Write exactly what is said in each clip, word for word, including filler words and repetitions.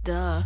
Да.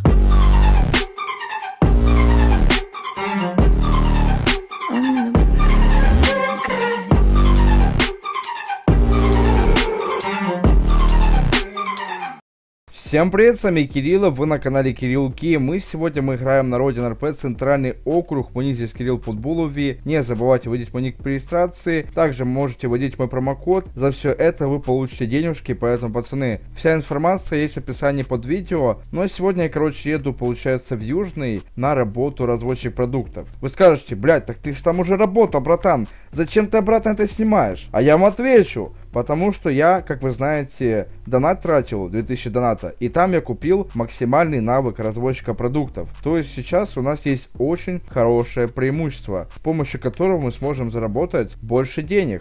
Всем привет, с вами Кирилл, вы на канале Кирилл Ки. Мы сегодня мы играем на Родин эр пи, центральный округ. Мой ник здесь Кирилл Подбулови. Не забывайте вводить мой ник при регистрации. Также можете вводить мой промокод. За все это вы получите денежки, поэтому, пацаны, вся информация есть в описании под видео. Но сегодня я, короче, еду, получается, в Южный на работу разводчик продуктов. Вы скажете, блядь, так ты же там уже работал, братан. Зачем ты обратно это снимаешь? А я вам отвечу. Потому что я, как вы знаете, донат тратил, две тысячи доната, и там я купил максимальный навык разводчика продуктов. То есть сейчас у нас есть очень хорошее преимущество, с помощью которого мы сможем заработать больше денег.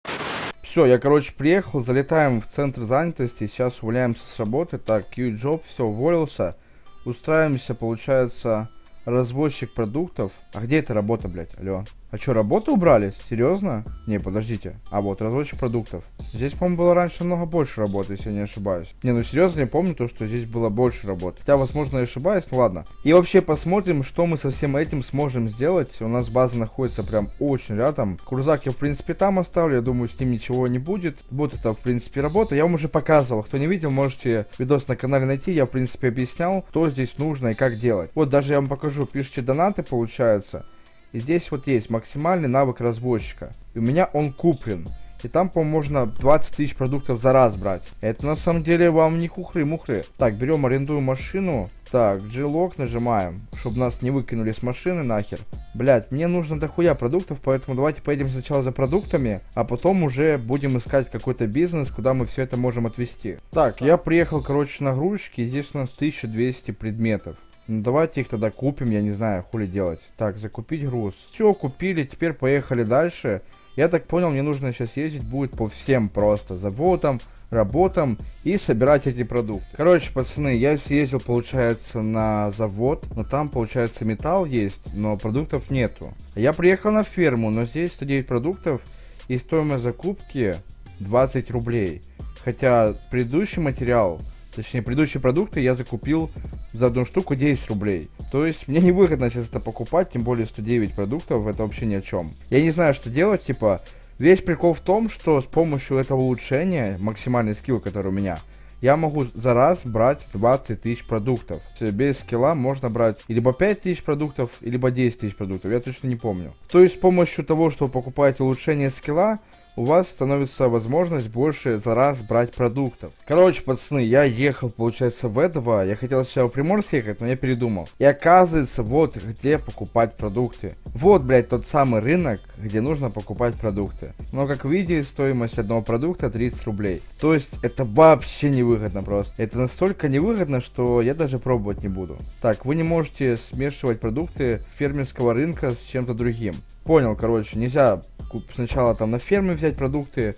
Все, я, короче, приехал, залетаем в центр занятости, сейчас увольняемся с работы. Так, Q-Job, все, уволился. Устраиваемся, получается, разводчик продуктов. А где эта работа, блядь, алло? А что, работу убрали? Серьезно? Не, подождите. А вот, разводчик продуктов. Здесь, по-моему, было раньше намного больше работы, если я не ошибаюсь. Не, ну серьезно, я помню то, что здесь было больше работы. Хотя, возможно, я ошибаюсь, ну ладно. И вообще посмотрим, что мы со всем этим сможем сделать. У нас база находится прям очень рядом. Крузак я, в принципе, там оставлю. Я думаю, с ним ничего не будет. Вот это, в принципе, работа. Я вам уже показывал. Кто не видел, можете видос на канале найти. Я, в принципе, объяснял, что здесь нужно и как делать. Вот, даже я вам покажу. Пишите донаты, получается. И здесь вот есть максимальный навык разводчика. И у меня он куплен. И там, по-моему, можно двадцать тысяч продуктов за раз брать. Это на самом деле вам не хухры-мухры. Так, берем, арендуем машину. Так, G-Lock нажимаем, чтобы нас не выкинули с машины нахер. Блять, мне нужно дохуя продуктов, поэтому давайте поедем сначала за продуктами, а потом уже будем искать какой-то бизнес, куда мы все это можем отвезти. Так, я приехал, короче, на грузчики, и здесь у нас тысяча двести предметов. Ну, давайте их тогда купим, я не знаю, хули делать. Так, закупить груз. Все, купили, теперь поехали дальше. Я так понял, мне нужно сейчас ездить будет по всем просто заводам, работам и собирать эти продукты. Короче, пацаны, я съездил, получается, на завод, но там, получается, металл есть, но продуктов нету. Я приехал на ферму, но здесь сто девять продуктов и стоимость закупки двадцать рублей. Хотя предыдущий материал, точнее, предыдущие продукты я закупил за одну штуку десять рублей. То есть мне невыгодно сейчас это покупать, тем более сто девять продуктов, это вообще ни о чем. Я не знаю, что делать, типа, весь прикол в том, что с помощью этого улучшения, максимальный скилл, который у меня, я могу за раз брать двадцать тысяч продуктов. Без скилла можно брать либо пять тысяч продуктов, либо десять тысяч продуктов, я точно не помню. То есть с помощью того, что вы покупаете улучшение скилла, у вас становится возможность больше за раз брать продуктов. Короче, пацаны, я ехал, получается, в этого. Я хотел сначала в Приморск ехать, но я передумал. И оказывается, вот где покупать продукты. Вот, блядь, тот самый рынок, где нужно покупать продукты. Но, как видите, стоимость одного продукта тридцать рублей. То есть, это вообще невыгодно просто. Это настолько невыгодно, что я даже пробовать не буду. Так, вы не можете смешивать продукты фермерского рынка с чем-то другим. Понял, короче, нельзя сначала там на ферме взять продукты,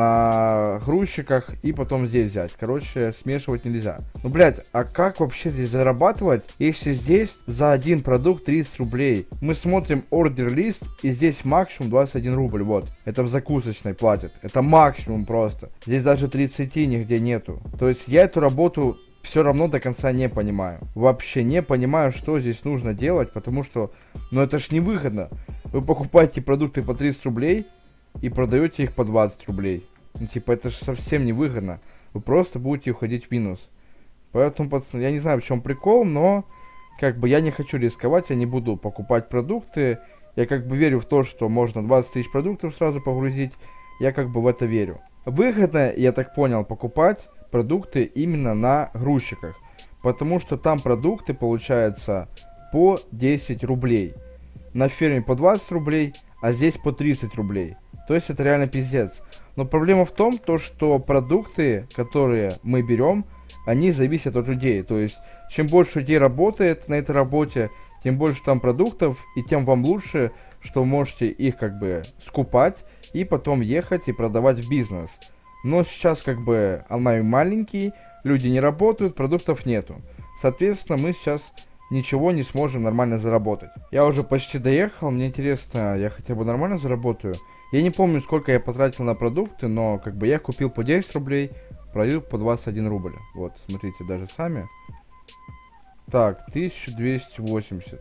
на грузчиках и потом здесь взять. Короче, смешивать нельзя. Ну, блядь, а как вообще здесь зарабатывать, если здесь за один продукт тридцать рублей? Мы смотрим ордер-лист, и здесь максимум двадцать один рубль, вот. Это в закусочной платят. Это максимум просто. Здесь даже тридцати нигде нету. То есть я эту работу все равно до конца не понимаю. Вообще не понимаю, что здесь нужно делать, потому что, ну это ж невыгодно. Вы покупаете продукты по тридцать рублей и продаете их по двадцать рублей. Ну типа это же совсем невыгодно. Вы просто будете уходить в минус. Поэтому, пацаны, я не знаю, в чем прикол, но как бы я не хочу рисковать, я не буду покупать продукты. Я как бы верю в то, что можно двадцать тысяч продуктов сразу погрузить. Я как бы в это верю. Выгодно, я так понял, покупать продукты именно на грузчиках, потому что там продукты получается по десять рублей, на ферме по двадцать рублей, а здесь по тридцать рублей. То есть это реально пиздец. Но проблема в том, то, что продукты, которые мы берем, они зависят от людей. То есть чем больше людей работает на этой работе, тем больше там продуктов, и тем вам лучше, что вы можете их как бы скупать и потом ехать и продавать в бизнес. Но сейчас как бы онлайн маленький, люди не работают, продуктов нету. Соответственно, мы сейчас ничего не сможем нормально заработать. Я уже почти доехал, мне интересно, я хотя бы нормально заработаю. Я не помню, сколько я потратил на продукты, но как бы я купил по десять рублей, продаю по двадцать один рубль. Вот, смотрите, даже сами. Так, тысяча двести восемьдесят.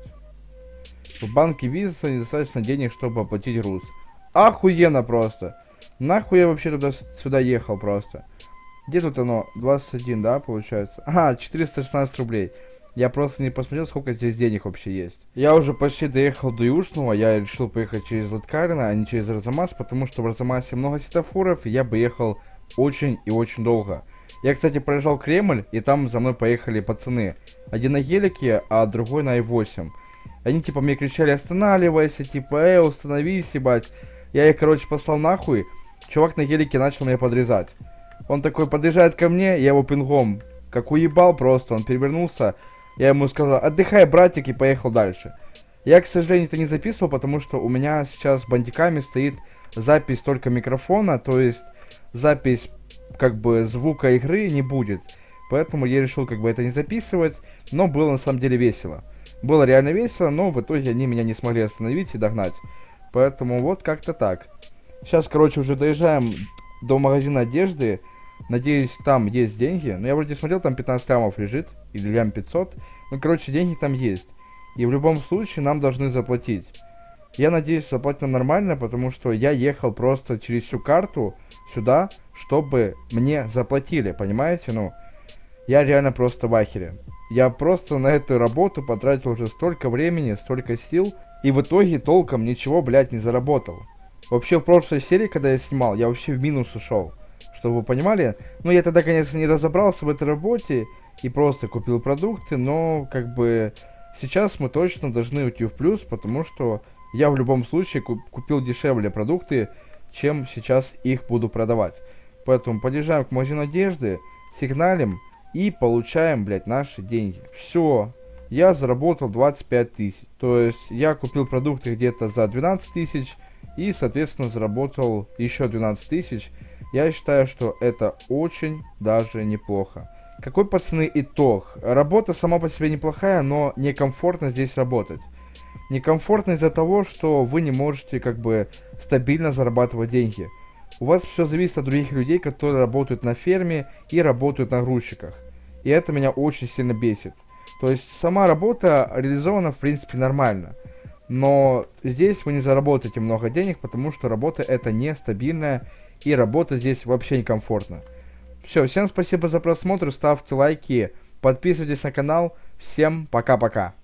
В банке Виза недостаточно денег, чтобы оплатить груз. Охуенно просто. Нахуй я вообще туда сюда ехал просто. Где тут оно? двадцать один, да, получается? Ага, четыреста шестнадцать рублей. Я просто не посмотрел, сколько здесь денег вообще есть. Я уже почти доехал до Южного. Я решил поехать через Латкарина, а не через Арзамас, потому что в Арзамасе много светофоров, и я бы ехал очень и очень долго. Я, кстати, проезжал Кремль, и там за мной поехали пацаны. Один на гелике, а другой на ай восемь. Они типа мне кричали: останавливайся, типа, э, установись, ебать. Я их, короче, послал нахуй. Чувак на гелике начал меня подрезать. Он такой подъезжает ко мне, я его пингом как уебал просто, он перевернулся. Я ему сказал: отдыхай, братик, и поехал дальше. Я, к сожалению, это не записывал, потому что у меня сейчас в бандикаме стоит запись только микрофона, то есть запись как бы звука игры не будет. Поэтому я решил как бы это не записывать, но было на самом деле весело. Было реально весело, но в итоге они меня не смогли остановить и догнать. Поэтому вот как-то так. Сейчас, короче, уже доезжаем до магазина одежды. Надеюсь, там есть деньги. Но я вроде смотрел, там пятнадцать лямов лежит. Или лям пятьсот. Ну, короче, деньги там есть. И в любом случае нам должны заплатить. Я надеюсь, заплатят нормально, потому что я ехал просто через всю карту сюда, чтобы мне заплатили. Понимаете? Ну, я реально просто в ахере. Я просто на эту работу потратил уже столько времени, столько сил. И в итоге толком ничего, блядь, не заработал. Вообще, в прошлой серии, когда я снимал, я вообще в минус ушел. Чтобы вы понимали. Ну, я тогда, конечно, не разобрался в этой работе и просто купил продукты, но, как бы, сейчас мы точно должны уйти в плюс, потому что я в любом случае купил дешевле продукты, чем сейчас их буду продавать. Поэтому подъезжаем к магазину одежды, сигналим и получаем, блядь, наши деньги. Все. Я заработал двадцать пять тысяч. То есть я купил продукты где-то за двенадцать тысяч и, соответственно, заработал еще двенадцать тысяч. Я считаю, что это очень даже неплохо. Какой, пацаны, итог? Работа сама по себе неплохая, но некомфортно здесь работать. Некомфортно из-за того, что вы не можете как бы стабильно зарабатывать деньги. У вас все зависит от других людей, которые работают на ферме и работают на грузчиках. И это меня очень сильно бесит. То есть сама работа реализована в принципе нормально. Но здесь вы не заработаете много денег, потому что работа это нестабильная. И работа здесь вообще некомфортна. Все, всем спасибо за просмотр, ставьте лайки, подписывайтесь на канал. Всем пока-пока.